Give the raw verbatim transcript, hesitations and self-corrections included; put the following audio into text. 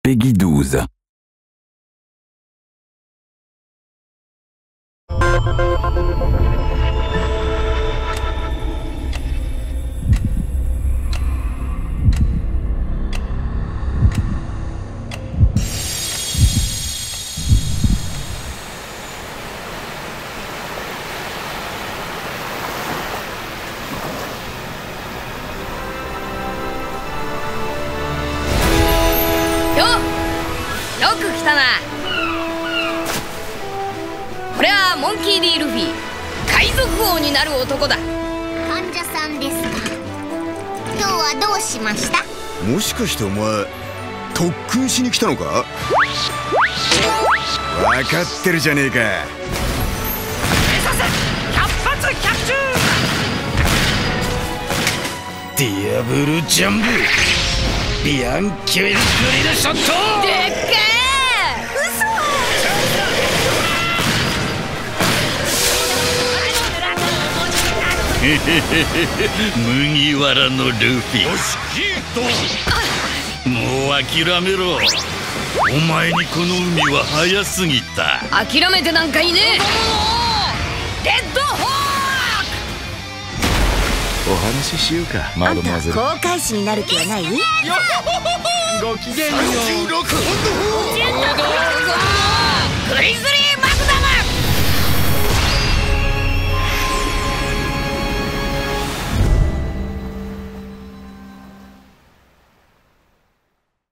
Peggy douze. よく来たな。これはモンキー・ディ・ルフィ、海賊王になる男だ。 患者さんですか。今日はどうしました？ もしかしてお前特訓しに来たのか？分かってるじゃねえか。 目指せ百発百中。 ディアブルジャンボビアンキュエルグリルショット。 でっけー。 へへへへ、麦わらのルフィ。よしキート、もう諦めろ。お前にこの海は早すぎた。 諦めてなんかいねえ。レッドホーク。 お話ししようか、マドマゼル。 航海士になる気はない？ ごきげんよう。 さんじゅうろくポンド。